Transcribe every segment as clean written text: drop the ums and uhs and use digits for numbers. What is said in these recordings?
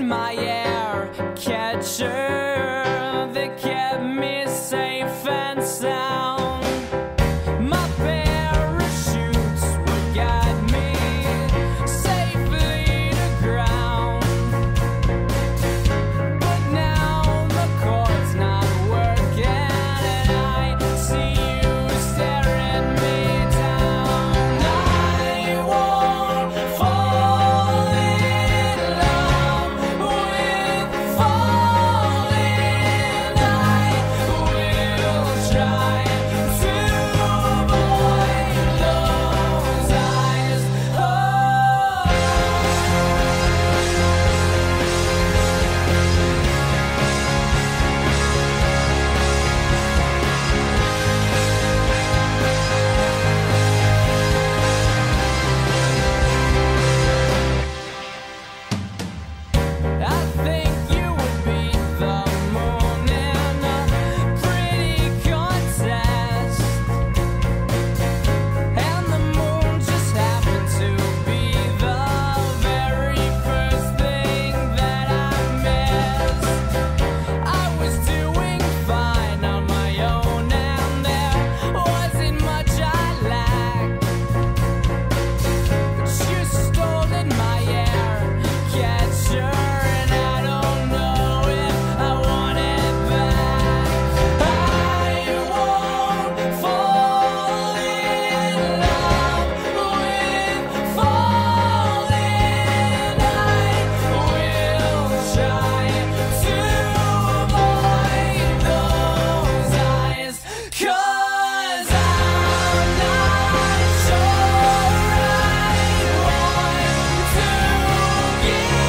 stolen my air catcher that kept me safe and sound. My parachutes would guide me safely to ground. But now the cord's not working and I see you staring me down. I won't fall in love with falling. I will try to avoid those eyes. I think you would be the moon in a pretty contest, and the moon just happened to be the very first thing that I missed. I was doing fine on my own and there wasn't much I lacked, but you stolen my air catcher and I don't know if I want it back. I won't fall in love with falling. I will try to avoid those eyes, 'cause I'm not sure I want to give you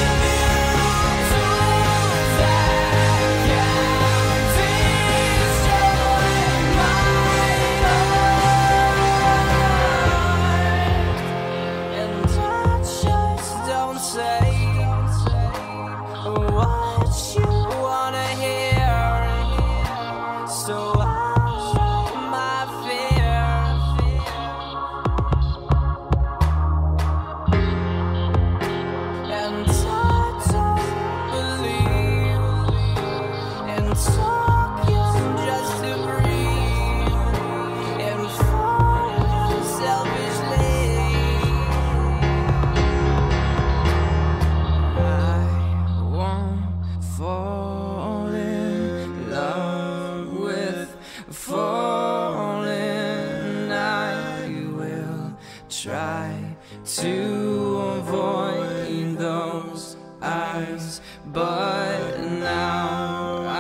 tools that can destroy my heart. And I just don't say what you wanna hear, so I show my fear. And I don't believe in talking just to breathe and fall selfishly. I won't fall in love with falling. I will try to avoid those eyes, but now